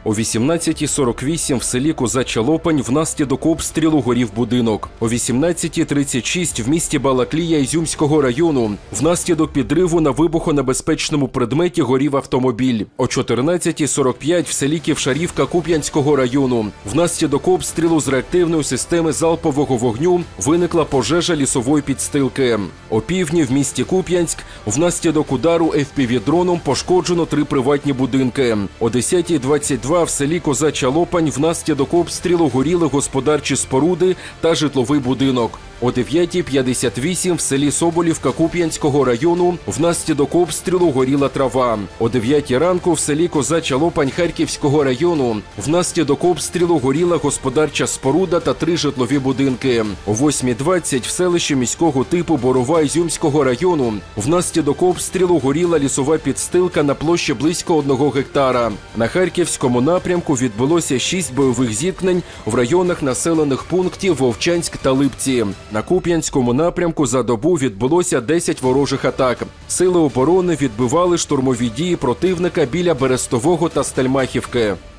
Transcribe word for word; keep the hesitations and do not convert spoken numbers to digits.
О вісімнадцятій сорок вісім в селі Козача Лопань внаслідок обстрілу горів будинок. О вісімнадцятій тридцять шість в місті Балаклія Ізюмського району внаслідок підриву на вибухонебезпечному предметі горів автомобіль. О чотирнадцятій сорок п'ять в селі Ківшарівка Куп'янського району внаслідок обстрілу з реактивної системи залпового вогню виникла пожежа лісової підстилки. О півдні в місті Куп'янськ внаслідок удару еф пі ві-дроном пошкоджено три приватні будинки. О десятій двадцять два в селі Козача Лопань внаслідок обстрілу горіли господарчі споруди та житловий будинок. О дев'ятій п'ятдесят вісім в селі Соболівка Куп'янського району внаслідок обстрілу горіла трава. О дев'ятій ранку в селі Козача Лопань Харківського району внаслідок обстрілу горіла господарча споруда та три житлові будинки. О восьмій двадцять в селищі міського типу Борова Ізюмського району внаслідок обстрілу горіла лісова підстилка на площі близько одного гектара. На Харківському напрямку відбулося шість бойових зіткнень в районах населених пунктів Вовчанськ та Липці. На Куп'янському напрямку за добу відбулося десять ворожих атак. Сили оборони відбивали штурмові дії противника біля Берестового та Стельмахівки.